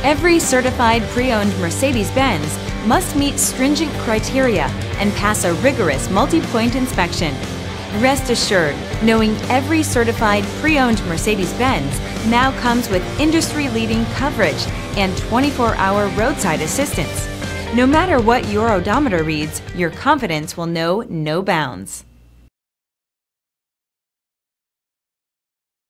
Every certified pre-owned Mercedes-Benz must meet stringent criteria and pass a rigorous multi-point inspection. Rest assured, knowing every certified pre-owned Mercedes-Benz now comes with industry-leading coverage and 24-hour roadside assistance. No matter what your odometer reads, your confidence will know no bounds.